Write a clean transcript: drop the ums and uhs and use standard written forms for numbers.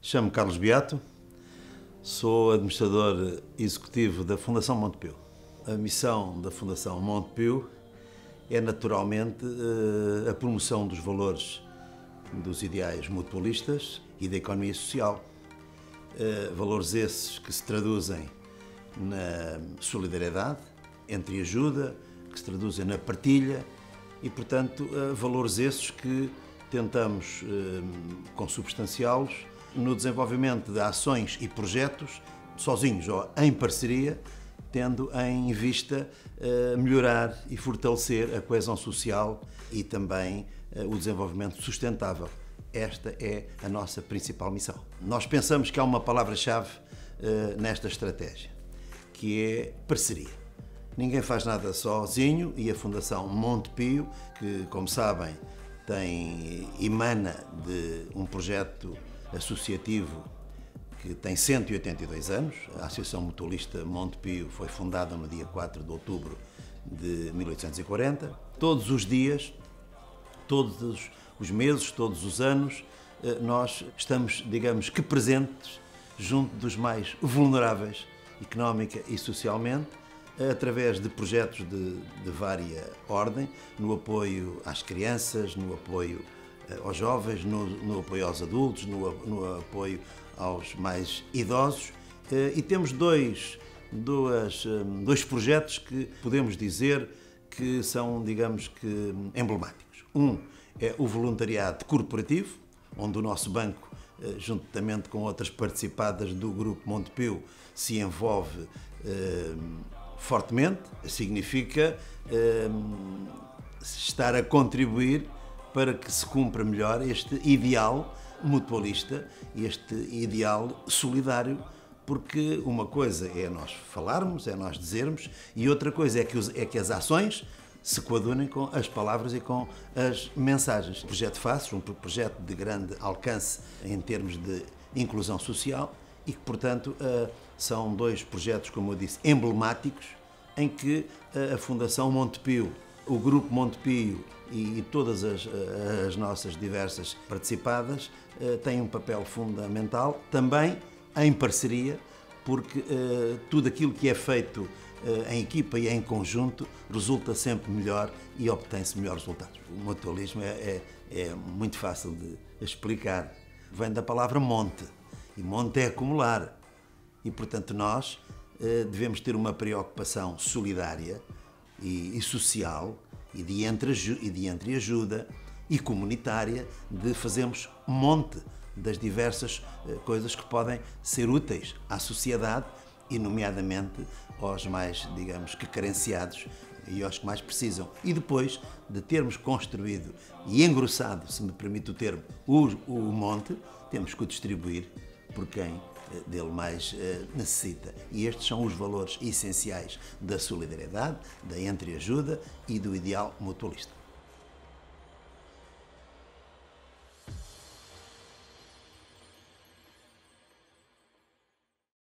Chamo-me Carlos Beato, sou administrador executivo da Fundação Montepio. A missão da Fundação Montepio é naturalmente a promoção dos valores dos ideais mutualistas e da economia social. Valores esses que se traduzem na solidariedade, entreajuda, que se traduzem na partilha e, portanto, valores esses que tentamos consubstanciá-los no desenvolvimento de ações e projetos, sozinhos ou em parceria, tendo em vista melhorar e fortalecer a coesão social e também o desenvolvimento sustentável. Esta é a nossa principal missão. Nós pensamos que há uma palavra-chave nesta estratégia, que é parceria. Ninguém faz nada sozinho e a Fundação Montepio, que, como sabem, emana de um projeto associativo que tem 182 anos. A Associação Mutualista Montepio foi fundada no dia 4 de outubro de 1840. Todos os dias, todos os meses, todos os anos, nós estamos, digamos que presentes junto dos mais vulneráveis, económica e socialmente, através de projetos de vária ordem, no apoio às crianças, no apoio aos jovens, no apoio aos adultos, no apoio aos mais idosos. E temos dois projetos que podemos dizer que são, digamos que, emblemáticos. Um é o voluntariado corporativo, onde o nosso banco, juntamente com outras participadas do Grupo Montepio, se envolve fortemente. Significa estar a contribuir para que se cumpra melhor este ideal mutualista, este ideal solidário, porque uma coisa é nós falarmos, é nós dizermos, e outra coisa é que as ações se coadunem com as palavras e com as mensagens. O projeto FACES, um projeto de grande alcance em termos de inclusão social e que, portanto, são dois projetos, como eu disse, emblemáticos, em que a Fundação Montepio, o Grupo Montepio e todas as nossas diversas participadas têm um papel fundamental, também em parceria, porque tudo aquilo que é feito em equipa e em conjunto resulta sempre melhor e obtém-se melhores resultados. O mutualismo é muito fácil de explicar. Vem da palavra monte, e monte é acumular. E, portanto, nós devemos ter uma preocupação solidária e social e de entreajuda e comunitária, de fazermos monte das diversas coisas que podem ser úteis à sociedade e, nomeadamente, aos mais, digamos, que carenciados e aos que mais precisam. E depois de termos construído e engrossado, se me permite o termo, o monte, temos que o distribuir por quem dele mais necessita. E estes são os valores essenciais da solidariedade, da entreajuda e do ideal mutualista.